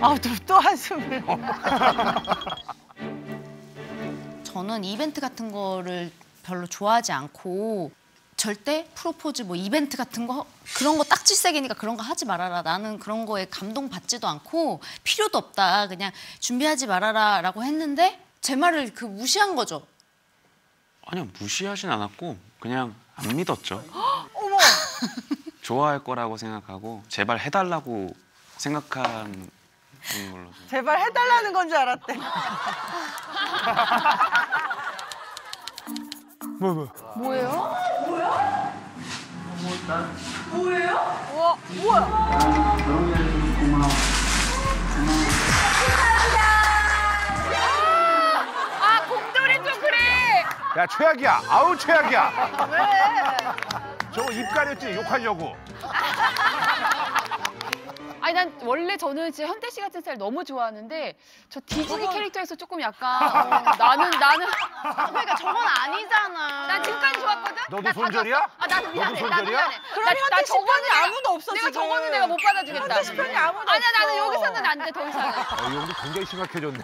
아, 또 한숨을. 저는 이벤트 같은 거를 별로 좋아하지 않고 절대 프로포즈 뭐 이벤트 같은 거 그런 거 딱지색이니까 그런 거 하지 말아라. 나는 그런 거에 감동받지도 않고 필요도 없다. 그냥 준비하지 말아라 라고 했는데 제 말을 무시한 거죠. 아니요, 무시하진 않았고 그냥 안 믿었죠. 어머! 좋아할 거라고 생각하고 제발 해달라고 생각한 걸로. 제발 해달라는 건 줄 알았대. 뭐예요? 우와, 뭐야? 아, 곰돌이 초콜릿! 야, 최악이야. 아우, 최악이야. 왜? 저거 입 가렸지, 욕하려고. 아니, 난 원래 저는 진짜 현태 씨 같은 스타일 너무 좋아하는데 저 디즈니 캐릭터에서 조금 약간 나는 그러니까 저건 아니잖아. 난 지금까지 좋았거든? 너도 나 손절이야? 받았어. 아, 나도 미안해. 너도 나도 손절이야? 미안해. 그럼 나 현태 씨 편이 아무도 없어, 내가 지금. 저거는 내가 못 받아주겠다. 현태 씨 편이 아무도 아니야, 없어. 나는 여기서는 안 돼, 더 이상. 이 형도 굉장히 심각해졌네.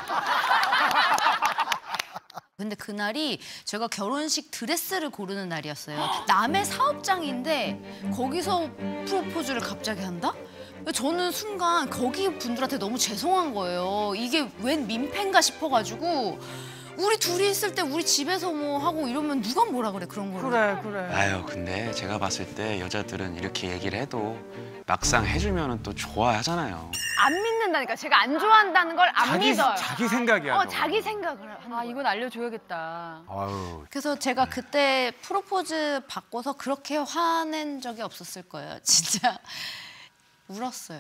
근데 그날이 제가 결혼식 드레스를 고르는 날이었어요. 남의 사업장인데 거기서 프로포즈를 갑자기 한다? 저는 순간 거기 분들한테 너무 죄송한 거예요. 이게 웬 민폐인가 싶어가지고 우리 둘이 있을 때 우리 집에서 뭐 하고 이러면 누가 뭐라 그래 그런 거를. 그래. 아유, 근데 제가 봤을 때 여자들은 이렇게 얘기를 해도 막상 해주면은 또 좋아하잖아요. 안 믿는다니까. 제가 안 좋아한다는 걸 안 믿어요. 자기 생각이야. 저거. 자기 생각을 하는 아, 이건 알려줘야겠다. 아유. 그래서 제가 그때 프로포즈 받고서 그렇게 화낸 적이 없었을 거예요. 진짜 울었어요.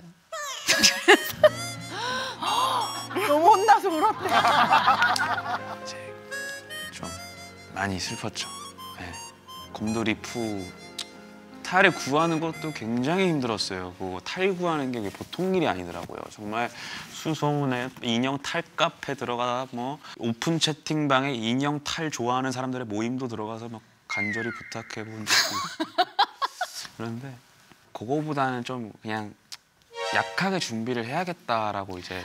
너무 혼나서 울었대. 이제 좀 많이 슬펐죠. 네. 곰돌이 푸 탈을 구하는 것도 굉장히 힘들었어요. 그거 탈 구하는 게 보통 일이 아니더라고요. 정말 수소문에 인형 탈 카페 들어가 뭐 오픈 채팅방에 인형 탈 좋아하는 사람들의 모임도 들어가서 막 간절히 부탁해 본 적도 있고. 그런데 그거보다는 좀 그냥 약하게 준비를 해야겠다라고 이제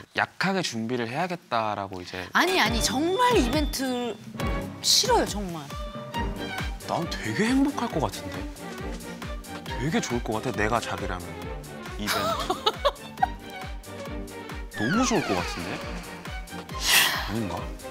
아니 정말 이벤트 싫어요 정말. 난 되게 행복할 것 같은데. 되게 좋을 것 같아. 내가 자기라면 이벤트. 너무 좋을 것 같은데. 아닌가?